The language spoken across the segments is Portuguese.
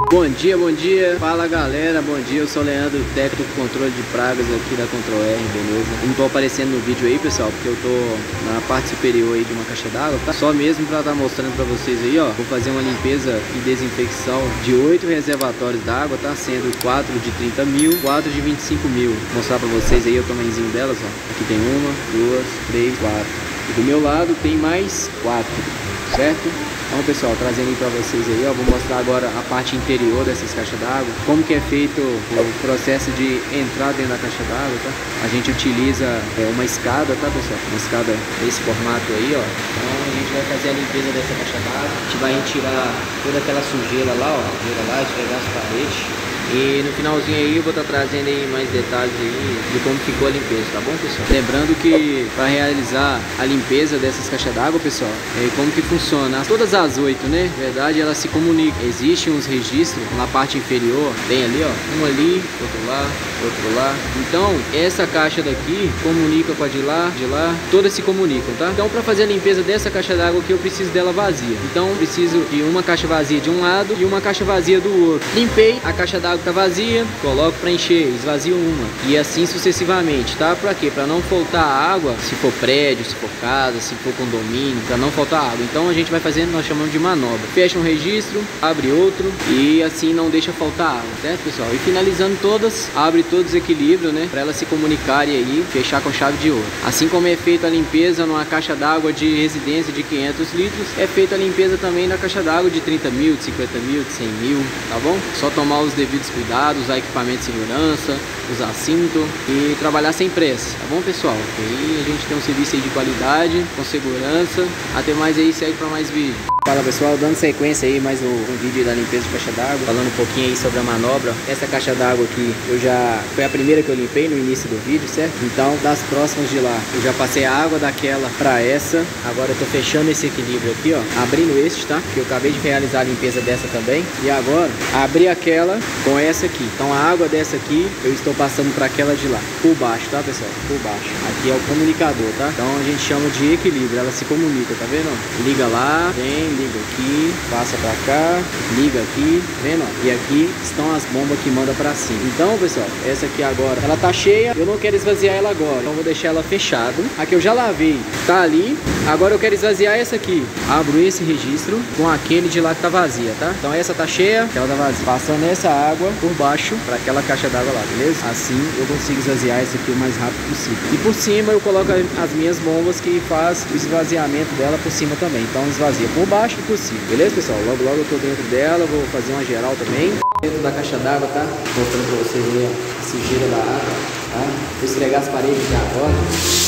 Bom dia, fala galera, bom dia, eu sou o Leandro, técnico de controle de pragas aqui da Control R, beleza? Não tô aparecendo no vídeo aí, pessoal, porque eu tô na parte superior aí de uma caixa d'água, tá? Só mesmo pra estar mostrando pra vocês aí, ó, vou fazer uma limpeza e desinfecção de 8 reservatórios d'água, tá? Sendo 4 de 30 mil, 4 de 25 mil. Vou mostrar pra vocês aí o tamanhozinho delas, ó. Aqui tem 1, 2, 3, 4. E do meu lado tem mais 4, certo? Então, pessoal, trazendo aí pra vocês aí, ó, vou mostrar agora a parte interior dessas caixas d'água, como que é feito o processo de entrar dentro da caixa d'água, tá? A gente utiliza uma escada, tá, pessoal? Uma escada desse formato aí, ó. Então, a gente vai fazer a limpeza dessa caixa d'água, a gente vai retirar toda aquela sujeira lá, ó, esfregar as paredes. E no finalzinho aí eu vou estar trazendo aí mais detalhes aí de como ficou a limpeza, tá bom, pessoal? Lembrando que para realizar a limpeza dessas caixas d'água, pessoal, como que funciona? Todas as 8, né? Na verdade, elas se comunicam. Existem uns registros na parte inferior, tem ali, ó, um ali, outro lá. Então, essa caixa daqui comunica com a de lá, todas se comunicam, tá? Então, para fazer a limpeza dessa caixa d'água aqui, eu preciso dela vazia. Então, eu preciso de uma caixa vazia de um lado e uma caixa vazia do outro. Limpei, a caixa d'água tá vazia, coloco para encher, esvazio uma e assim sucessivamente, tá? Para quê? Para não faltar água, se for prédio, se for casa, se for condomínio, para não faltar água. Então a gente vai fazendo, nós chamamos de manobra. Fecha um registro, abre outro e assim não deixa faltar água, certo, pessoal? E finalizando todas, abre todos os equilíbrios, né? Para elas se comunicarem aí, fechar com chave de ouro. Assim como é feita a limpeza numa caixa d'água de residência de 500 litros, é feita a limpeza também na caixa d'água de 30 mil, de 50 mil, de 100 mil, tá bom? Só tomar os devidos cuidados, usar equipamento de segurança, usar cinto e trabalhar sem pressa, tá bom, pessoal? E aí a gente tem um serviço aí de qualidade, com segurança. Até mais aí, segue para mais vídeo. Fala, pessoal, dando sequência aí mais um vídeo da limpeza de caixa d'água, falando um pouquinho aí sobre a manobra. Essa caixa d'água aqui foi a primeira que eu limpei no início do vídeo, certo? Então das próximas de lá eu já passei a água daquela para essa. Agora eu tô fechando esse equilíbrio aqui, ó, abrindo este, tá? Que eu acabei de realizar a limpeza dessa também. E agora abri aquela com essa aqui. Então a água dessa aqui eu estou passando para aquela de lá, por baixo, tá, pessoal? Por baixo. Aqui é o comunicador, tá? Então a gente chama de equilíbrio, ela se comunica, tá vendo? Liga lá, vem, liga aqui, passa pra cá, liga aqui, vendo? E aqui estão as bombas que manda pra cima. Então, pessoal, essa aqui agora, ela tá cheia, eu não quero esvaziar ela agora, então vou deixar ela fechada. Aqui eu já lavei, tá ali. Agora eu quero esvaziar essa aqui. Abro esse registro com aquele de lá que tá vazia, tá? Então essa tá cheia, aquela tá vazia. Passando essa água por baixo para aquela caixa d'água lá, beleza? Assim eu consigo esvaziar essa aqui o mais rápido possível. E por cima eu coloco as minhas bombas que faz o esvaziamento dela por cima também. Então esvazia por baixo e por cima, beleza, pessoal? Logo eu tô dentro dela, vou fazer uma geral também. Dentro da caixa d'água, tá? Mostrando pra vocês aí a sujeira da água, tá? Vou esfregar as paredes já agora.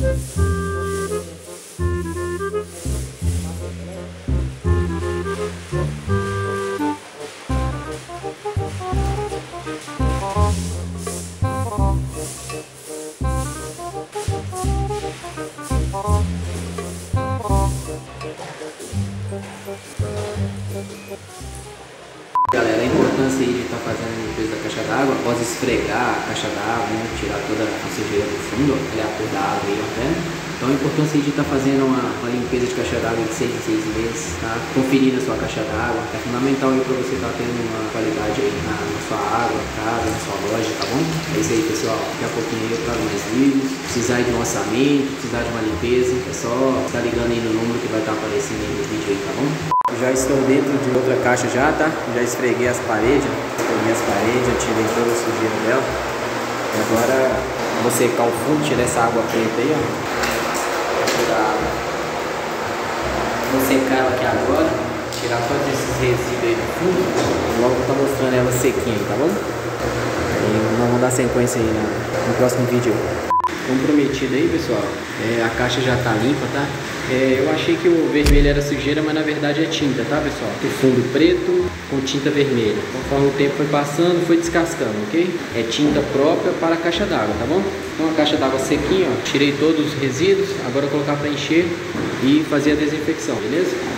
Galera, a importância aí de estar fazendo a limpeza da caixa d'água após esfregar a caixa d'água, né? Tirar toda a sujeira do fundo, a cor da água aí, ó, tá vendo? Então a importância aí de estar fazendo uma limpeza de caixa d'água de 6 em 6 meses, tá? Conferindo a sua caixa d'água, é fundamental aí para você estar tendo uma qualidade aí na sua água, casa, na sua loja, tá bom? É isso aí, pessoal, daqui a pouquinho eu trago mais vídeos. Precisar de um orçamento, precisar de uma limpeza, é só estar ligando aí no número que vai estar aparecendo aí no vídeo aí, tá bom? Já estou dentro de outra caixa já, tá? Já esfreguei as paredes, já tirei toda a sujeira dela. E agora vou secar o fundo, tirar essa água preta aí, ó. Tirar a água. Vou secar ela aqui agora, tirar todos esses resíduos aí do fundo. Logo vou estar mostrando ela sequinha aí, tá bom? Aí nós vamos dar sequência aí no próximo vídeo. Como prometido aí, pessoal, a caixa já tá limpa, tá? Eu achei que o vermelho era sujeira, mas na verdade é tinta, tá, pessoal? O fundo preto com tinta vermelha. Conforme o tempo foi passando, foi descascando, ok? É tinta própria para a caixa d'água, tá bom? Então a caixa d'água sequinha, ó, tirei todos os resíduos, agora eu vou colocar para encher e fazer a desinfecção, beleza?